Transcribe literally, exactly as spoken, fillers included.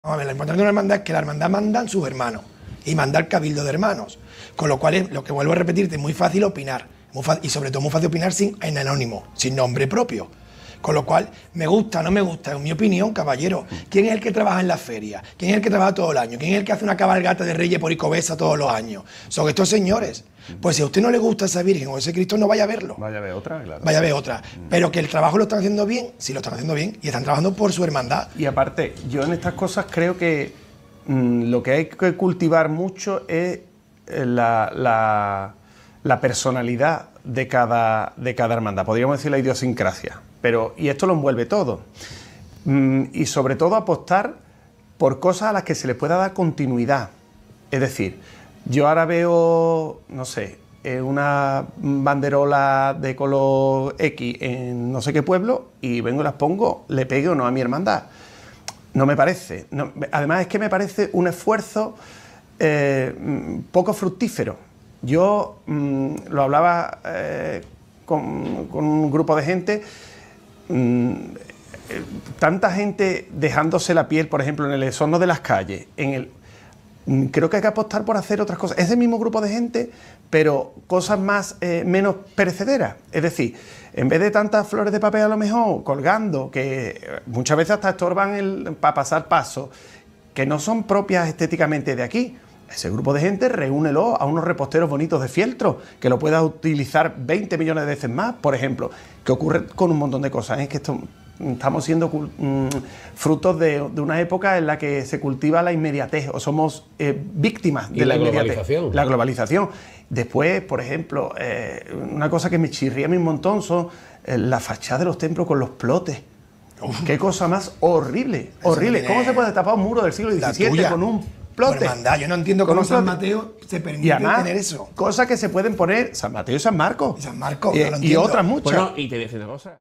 Vamos a ver, lo importante de una hermandad es que la hermandad mandan sus hermanos y manda el cabildo de hermanos, con lo cual es, lo que vuelvo a repetirte, es muy fácil opinar, muy fácil, y sobre todo muy fácil opinar sin, en anónimo, sin nombre propio. Con lo cual, me gusta, no me gusta, en mi opinión, caballero. ¿Quién es el que trabaja en la feria? ¿Quién es el que trabaja todo el año? ¿Quién es el que hace una cabalgata de Reyes por Icobesa todos los años? Son estos señores. Pues si a usted no le gusta esa Virgen o ese Cristo, no vaya a verlo. Vaya a ver otra, claro. Vaya a ver otra. Pero que el trabajo lo están haciendo bien, sí lo están haciendo bien, y están trabajando por su hermandad. Y aparte, yo en estas cosas creo que mmm, lo que hay que cultivar mucho es la, la, la personalidad de cada, de cada hermandad. Podríamos decir la idiosincrasia. Pero, y esto lo envuelve todo. Mm, y sobre todo apostar por cosas a las que se le pueda dar continuidad. Es decir, yo ahora veo, no sé, una banderola de color X en no sé qué pueblo y vengo y las pongo, le pegue o no a mi hermandad. No me parece. No, además es que me parece un esfuerzo eh, poco fructífero. Yo mmm, lo hablaba eh, con, con un grupo de gente. Tanta gente dejándose la piel, por ejemplo, en el exorno de las calles, en el, creo que hay que apostar por hacer otras cosas. Es el mismo grupo de gente, pero cosas más eh, menos perecederas. Es decir, en vez de tantas flores de papel a lo mejor colgando, que muchas veces hasta estorban el, para pasar paso, que no son propias estéticamente de aquí. Ese grupo de gente, reúnelo a unos reposteros bonitos de fieltro, que lo puedas utilizar veinte millones de veces más, por ejemplo. Que ocurre con un montón de cosas. Es que esto, estamos siendo mm, frutos de, de una época en la que se cultiva la inmediatez, o somos eh, víctimas de la, la inmediatez. Globalización. La globalización. Después, por ejemplo, eh, una cosa que me chirría a mí un montón son eh, la fachada de los templos con los plotes. Uf. Qué cosa más horrible, Eso horrible. ¿Cómo se puede tapar un muro del siglo diecisiete con un plote? Hermandad, yo no entiendo cómo San Mateo se permite y además, tener eso. Cosas que se pueden poner San Mateo y San Marcos. Y San Marcos. Y, no y otras muchas. Bueno, y te decía una cosa.